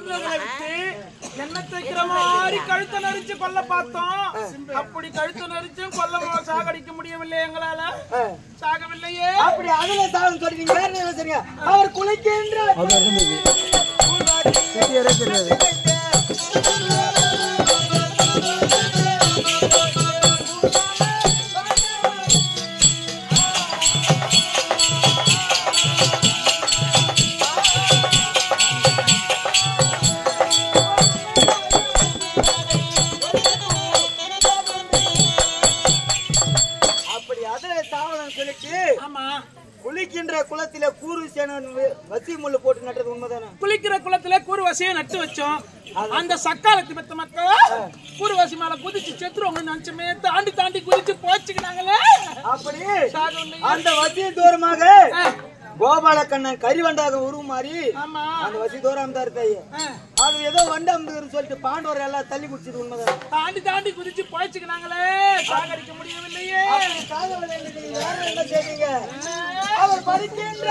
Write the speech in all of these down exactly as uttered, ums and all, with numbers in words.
என்ன தைக்கிற மாதிரி கழுத்தை நரிச்சு கொல்ல பார்த்தோம். அப்படி கழுத்தை நரிச்சும் கொல்ல சாகடிக்க முடியவில்லை, எங்களால சாகவில்லையே. அப்படி அதுல சாகம் சொல்றீங்க. வேற என்ன சரிங்க? அவர் குளிக்கின்ற குளிக்கின்ற குளத்திலே கூறு வசி முள்ளு போட்டு நட்டது உண்மைதானே? குளிக்கிற குளத்திலே கூறு வசியை நட்டு வச்சோம். அந்த சக்காலத்து பெத்த மக்கள் கூறு வசி மேல குதிச்சு செத்துருவாங்கன்னு நினைச்சுமே தாண்டி தாண்டி குதிச்சு போச்சுக்கினாங்களே. அப்படி அந்த வசிய தூரமாக கோபால கண்ணன் கறிவண்டாக உருமாறி அந்த வசி தூரம் தான் இருக்காய். அது ஏதோ வண்ட அமுதுன்னு சொல்லிட்டு பாண்டவர் எல்லாம் தள்ளி குடிச்சது உண்மைதான். தாண்டி தாண்டி குதிச்சு போச்சுக்கினாங்களே, சாகடிக்க முடியவில்லையே. வேற என்ன செய்வீங்க? அவர் படிக்கின்ற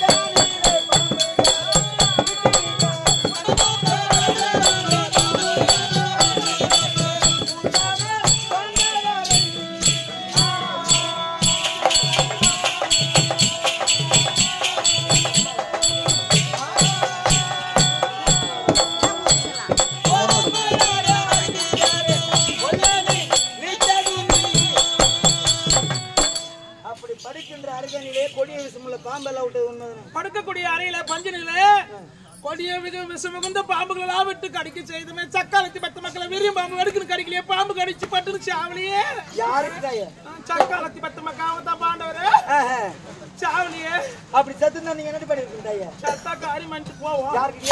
படுக்கக்கூடிய அறையில பஞ்சனில கொடிய விஷம் மிகுந்த பாம்புகள் எல்லாம் விட்டு கடிக்க செய்துமே சக்காலத்தி பத்து மக்களை விரியும் பாம்பு எடுக்கணும் கடிக்கலையே, பாம்பு கடிச்சு பட்டுருச்சு சாவலியே. சக்காலத்தி பத்து மக்கள் தான் பாண்டவரு சாவலியே. அப்படி சத்து நீங்க என்ன பண்ணிருக்கீங்க? சத்தா காரி மஞ்சு போவோம்.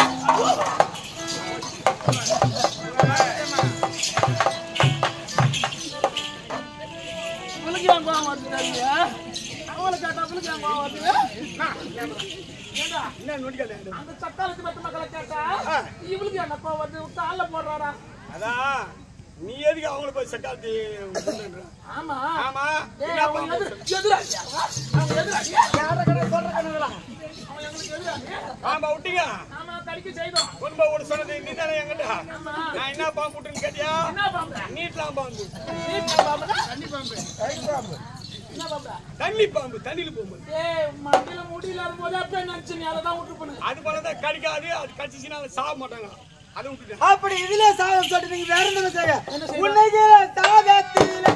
உங்களுக்கு வாங்க வந்துட்டாங்க. அவளை கேட்டா உங்களுக்கு வாங்க வந்து அந்த சக்காலத்து பத்து மக்களை கேட்டா இவளுக்கு என்னப்பா வந்து கால போடுறாடா. அதான் நீ எதுக்கு அவங்கள போய் சக்காலத்தி? ஆமா ஆமா ஆமா விட்டீங்க. ஆமா கடிக்க செய்தோம். குடும்ப ஓட சொன்னது நீ தானே என்கிட்ட. நான் என்ன பாம்பு விட்டுன்னு கேட்டியா? என்ன பாம்பு? நீட்லாம் பாம்பு. நீட் பாம்பு தண்ணி பாம்பு. பாம்பு என்ன பாம்பு? தண்ணி பாம்பு. தண்ணியில பாம்பு. ஏய் மண்ணில முடியல போது அப்ப நினைச்சு நீ அதான் விட்டு பண்ணு. அது போலதான் கடிக்காது. அது கடிச்சிச்சுனா சாக மாட்டாங்க. அதை விட்டுட்டு அப்படி இதுல சாகம் சொல்லிட்டு நீங்க வேற என்ன செய்ய? உன்னைக்கு சாகத்தில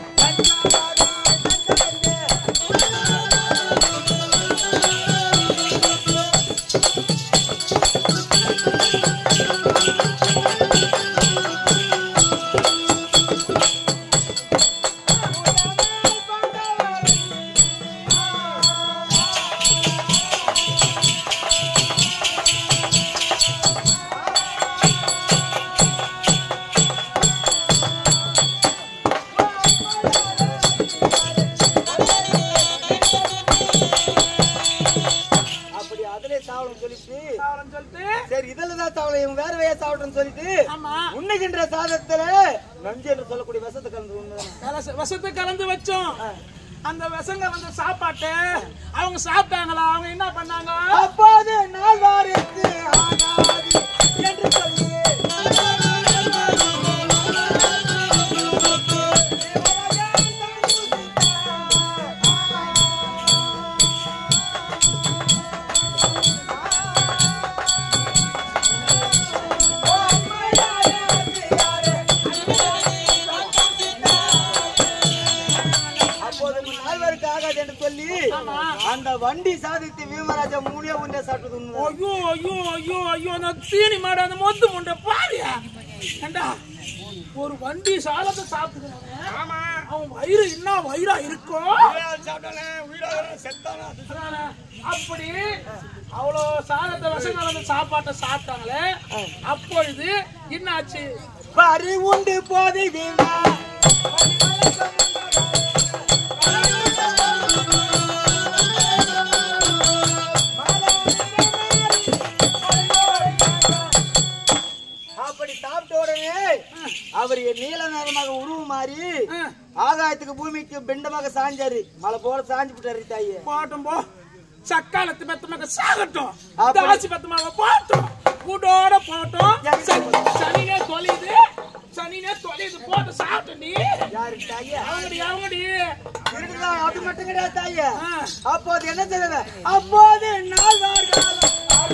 உன்னைகின்ற சாதத்துல நஞ்சு என்று சொல்லக்கூடிய விஷத்தை கலந்து விஷத்தை கலந்து வச்சோம். அந்த விஷங்க வந்து சாப்பாட்டு அவங்க சாப்பிட்டாங்களா? அவங்க என்ன பண்ணாங்க? அப்போது நாள் வாரிக்கு ஆகாது என்று சொல்லி அந்த வண்டி சாதித்து வீமராஜா மூணே உண்டை சாப்பிட்டது உண்மை. ஐயோ ஐயோ ஐயோ ஐயோ அந்த தீனி மாடு அந்த மொத்து முண்டை பாரியா ஏண்டா ஒரு வண்டி சாதத்தை சாப்பிட்டுக்கிறானே. ஆமா அவன் வயிறு என்ன வயிறா இருக்கும்? சாப்பிட்டானே உயிரோட செத்தானே. அப்படி அவ்வளோ சாதத்தை விஷங்கள் அந்த சாப்பாட்டை சாப்பிட்டாங்களே. அப்பொழுது என்னாச்சு? பறி உண்டு போதை வீணா அவர் நீல நேரமாக உருவம் மாறி ஆகாயத்துக்கு பூமிக்கு பிண்டமாக சாஞ்சாரு. மலை போல சாஞ்சு விட்டாரு. தாயே போட்டும் போ. சக்காலத்து பெத்தமாக சாகட்டும். தாசி பெத்தமாக போட்டும். கூட்டோட போட்டோம். மாட்டேன்டி. யாருக்கு தாயே? அவங்கடி அவங்கடி இருக்குதா? அது மட்டும் கிடையாது தாயே. அப்போது என்ன செய்வது? அப்போது நால்வர் காலம்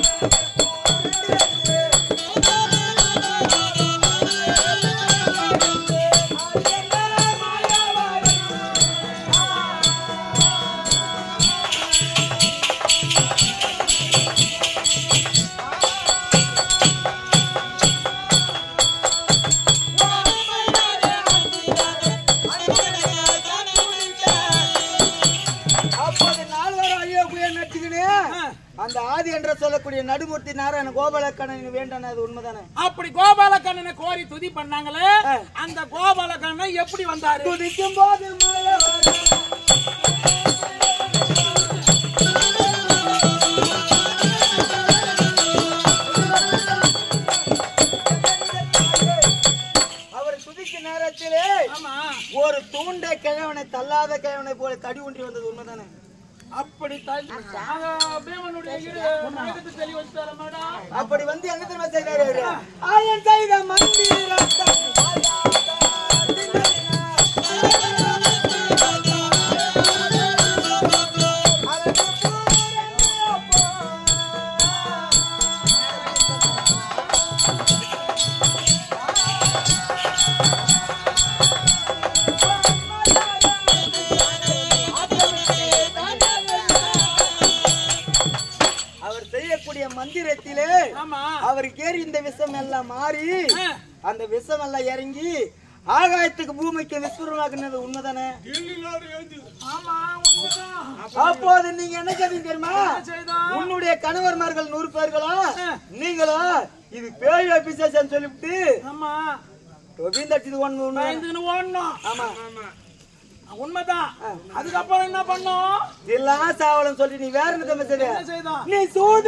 அந்த ஆதி என்று சொல்லக்கூடிய நடுமூர்த்தி நாராயண கோபாலக்கண்ணன் வேண்டான அது உண்மைதானே? அப்படி கோபாலக்கண்ணனை கோரி துதி பண்ணாங்களே, அந்த கோபாலக்கண்ணன் எப்படி வந்தாரு? துதிக்கும் போது மழை அவர் துதிக்கும் நேரத்திலே ஒரு தூண்டை கிழவனை தள்ளாத கிழவனை போல தடி ஒன்றி வந்தது உண்மைதானே? அப்படி அப்படி வந்து என்ன தெரியுமா செய்தாரு? ஆயன் செய்த மந்திரத்தை மந்திரத்திலே அவருக்கு ஏறி இந்த விஷம் எல்லாம் மாறி அந்த விஷம் எல்லாம் இறங்கி ஆகாயத்துக்கு பூமிக்கு விஸ்வரூபமாக்குனது உண்மைதானே? அப்போது நீங்க என்ன செய்வீங்க தெரியுமா? உன்னுடைய கணவர்மார்கள் நூறு பேர்களா நீங்களா இது பேய் பிசாசுன்னு சொல்லிவிட்டு ஆமா உண்மைதான். அதுக்கப்புறம் என்ன பண்ணோம்? எல்லாம் சாவலம் சொல்லி நீ வேற என்ன செய்த? நீ சூடு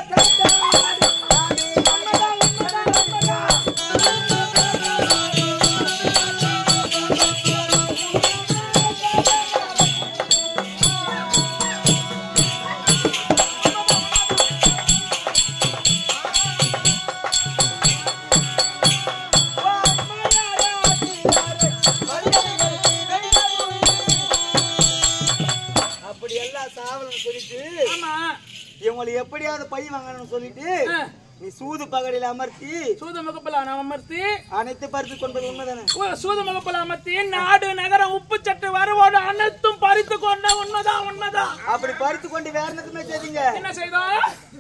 இவங்களை எப்படியாவது பை வாங்கணும்னு சொல்லிட்டு நீ சூது பகடியில் அமர்த்தி சூது முகப்பில் அமர்த்தி அனைத்து பறித்து கொண்டது உண்மைதானே? சூது முகப்பில் அமர்த்தி நாடு நகரம் உப்பு சட்டு வரவோடு அனைத்தும் பறித்து கொண்ட உண்மைதான் உண்மைதான். அப்படி பறித்து கொண்டு வேற என்னத்துமே செய்தீங்க? என்ன செய்தோம்?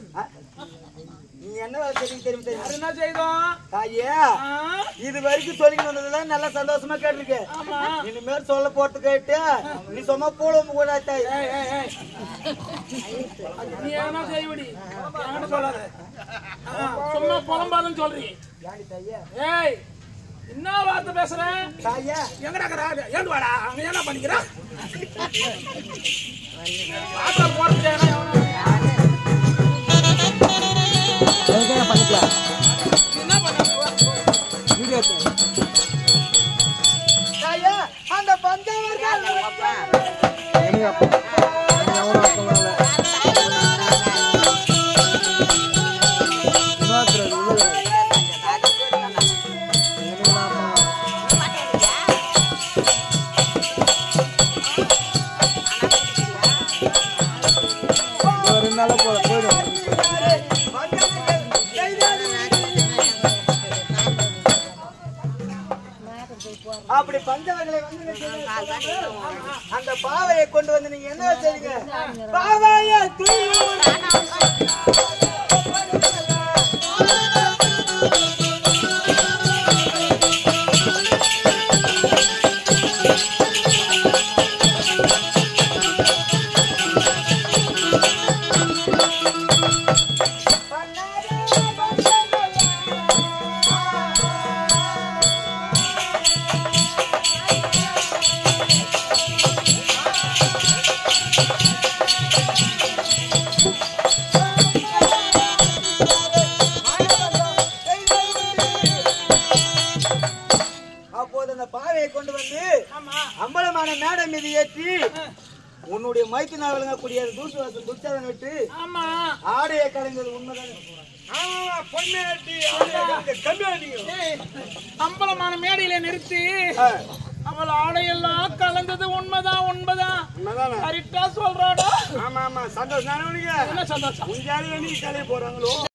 நீ என்ன தெரியும் தெரியும் தெரியும் என்ன செய்தோம்? தாயே இது வரைக்கும் சொல்லிட்டு வந்ததுதான் நல்லா சந்தோஷமா கேட்டிருக்க. இனிமேல் சொல்ல போட்டு கேட்டு நீ சும்மா போல கூட தாய் நீ என்ன செய்வடி சொல்லாத சும்மா புலம்பாதுன்னு சொல்றீ. ஏய் என்ன வார்த்தை பேசுறேன்? எங்கடா ஏண்டு வாடா அங்க என்ன பண்ணிக்கிற? அந்த பஞ்சவர்கள் அப்படி பஞ்சவர்களை வந்து அந்த பாவையை கொண்டு வந்து நீங்க என்ன செய்யுங்க? பாவையை உன்னுடைய மைத்து நான் விளங்கக்கூடிய தூசு வாசம் துச்சாதன் விட்டு ஆமா ஆடையை கலைந்தது உண்மைதானே? ஆமா பொண்ணாட்டி கம்மியாட்டிங்க ஏய், அம்பலமான மேடையில நிறுத்தி அவள் ஆடையெல்லாம் கலந்தது உண்மைதான் உண்மைதான் உண்மைதானே? கரெக்டா சொல்றாடா. ஆமா ஆமா சந்தோஷம் தானே உனக்கு? என்ன சந்தோஷம்? உங்க யாரு நீ கலைய போறாங்களோ